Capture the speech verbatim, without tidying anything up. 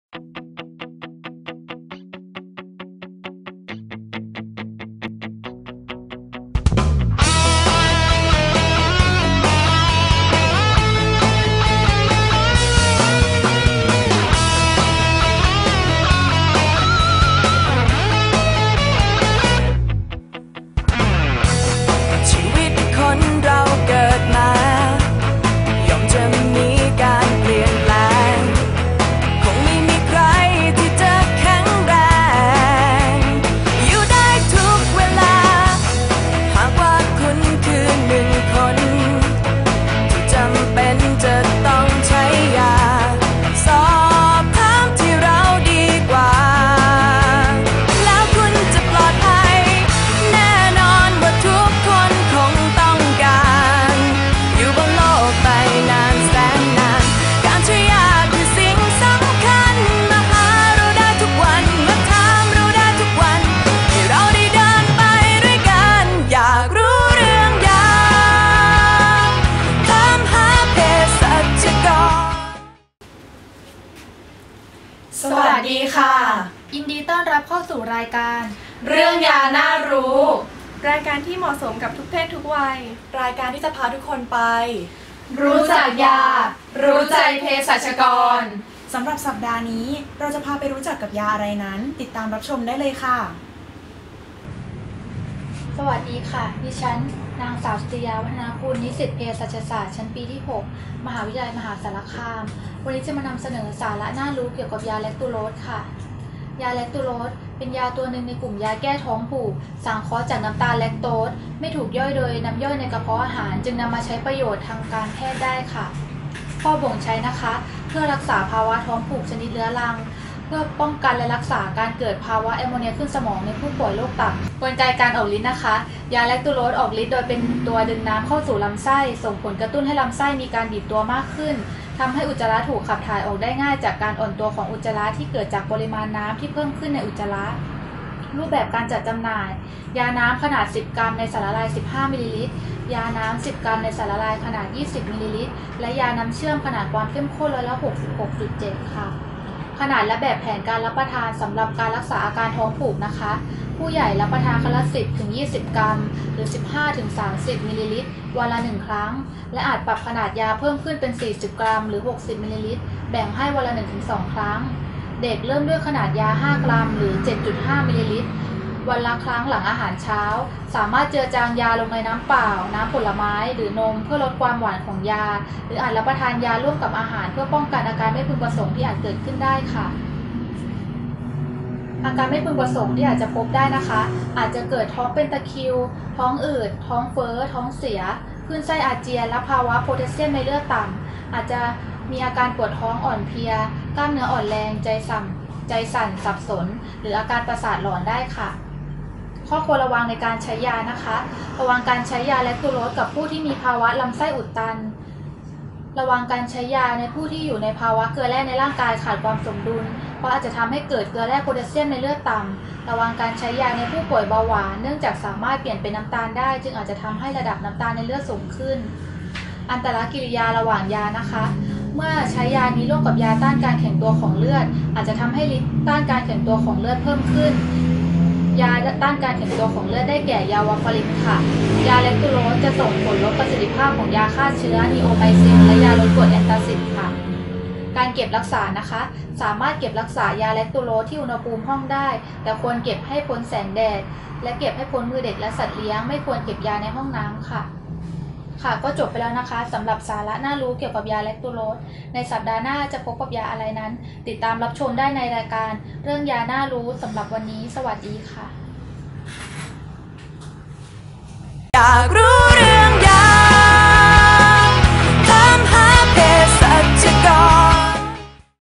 สวัสดีค่ะยินดีต้อนรับเข้าสู่รายการเรื่องยาน่ารู้รายการที่เหมาะสมกับทุกเพศทุกวัยรายการที่จะพาทุกคนไปรู้จักยารู้ใจเภสัชกรสำหรับสัปดาห์นี้เราจะพาไปรู้จักกับยาอะไรนั้นติดตามรับชมได้เลยค่ะสวัสดีค่ะดิฉันนางสาวสติยาวัฒนาคุณนิสิตเภสัชศาสตร์ชั้นปีที่หกมหาวิทยาลัยมหาสารคามวันนี้จะมานำเสนอสาระน่ารู้เกี่ยวกับยาแลคตูโรสค่ะยาแลคตูโรสเป็นยาตัวหนึ่งในกลุ่มยาแก้ท้องผูกสังเคราะห์จากน้ำตาลแลคโตสไม่ถูกย่อยโดยน้ำย่อยในกระเพาะอาหารจึงนำมาใช้ประโยชน์ทางการแพทย์ได้ค่ะข้อบ่งใช้นะคะเพื่อรักษาภาวะท้องผูกชนิดเรื้อรังเพื่อป้องกันและรักษาการเกิดภาวะแอมโมเนียขึ้นสมองในผู้ป่วยโรคตับกลไกการออกฤทธิ์นะคะยาแลคตูโรสออกฤทธิ์โดยเป็นตัวดึงน้ำเข้าสู่ลำไส้ส่งผลกระตุ้นให้ลำไส้มีการบีบตัวมากขึ้นทำให้อุจจาระถูกขับถ่ายออกได้ง่ายจากการอ่อนตัวของอุจจาระที่เกิดจากปริมาณน้ำที่เพิ่มขึ้นในอุจจาระรูปแบบการจัดจำหน่ายยาน้ำขนาดสิบกรัมในสารละลายสิบห้ามิลลิลิตรยาน้ำสิบกรัมในสารละลายขนาดยี่สิบมิลลิลิตรและยาน้ำเชื่อมขนาดความเข้มข้นร้อยละ หกสิบหกจุดเจ็ด ค่ะขนาดและแบบแผนการรับประทานสำหรับการรักษาอาการท้องผูกนะคะผู้ใหญ่รับประทานครั้งละ สิบถึงยี่สิบ กรัมหรือ สิบห้าถึงสามสิบ มิลลิลิตรวันละหนึ่งครั้งและอาจปรับขนาดยาเพิ่มขึ้นเป็น สี่สิบ กรัมหรือ หกสิบ มิลลิลิตรแบ่งให้วันละ หนึ่งถึงสอง ครั้งเด็กเริ่มด้วยขนาดยา ห้ากรัมหรือ เจ็ดจุดห้า มิลลิลิตรวันละครั้งหลังอาหารเช้าสามารถเจือจางยาลงในน้ำเปล่าน้ำผลไม้หรือนมเพื่อลดความหวานของยาหรืออาจรับประทานยาร่วมกับอาหารเพื่อป้องกันอาการไม่พึงประสงค์ที่อาจเกิดขึ้นได้ค่ะอาการไม่พึงประสงค์ที่อาจจะพบได้นะคะอาจจะเกิดท้องเป็นตะคริวท้องอืดท้องเฟ้อท้องเสียคลื่นไส้อาเจียนและภาวะโพแทสเซียมในเลือดต่ำอาจจะมีอาการปวดท้องอ่อนเพลียกล้ามเนื้ออ่อนแรงใจสั่นใจสั่นสับสนหรืออาการประสาทหลอนได้ค่ะข้อควรระวังในการใช้ยานะคะระวังการใช้ยาแลคตูโรสกับผู้ที่มีภาวะลำไส้อุดตันระวังการใช้ยาในผู้ที่อยู่ในภาวะเกลือแร่ในร่างกายขาดความสมดุลเพราะอาจจะทำให้เกิดเกลือแร่โพแทสเซียมในเลือดต่ำระวังการใช้ยาในผู้ป่วยเบาหวานเนื่องจากสามารถเปลี่ยนเป็นน้ำตาลได้จึงอาจจะทำให้ระดับน้ำตาลในเลือดสูงขึ้นอันตรกิริยาระหว่างยานะคะเมื่อใช้ยานี้ร่วมกับยาต้านการแข็งตัวของเลือดอาจจะทำให้ฤทธิ์ต้านการแข็งตัวของเลือดเพิ่มขึ้นยาต้านการแข็งตัวของเลือดได้แก่ยาวาฟารินค่ะยาแลคตูโรสจะส่งผลลดประสิทธิภาพของยาฆ่าเชื้อนีโอไมซินและยาลดกรดแอนตาซิดค่ะการเก็บรักษานะคะสามารถเก็บรักษายาแลคตูโรสที่อุณหภูมิห้องได้แต่ควรเก็บให้พ้นแสงแดดและเก็บให้พ้นมือเด็กและสัตว์เลี้ยงไม่ควรเก็บยาในห้องน้ำค่ะค่ะก็จบไปแล้วนะคะสำหรับสาระน่ารู้เกี่ยวกับยาแลคตูโรสในสัปดาห์หน้าจะพบกับยาอะไรนั้นติดตามรับชมได้ในรายการเรื่องยาน่ารู้สำหรับวันนี้สวัสดีค่ะ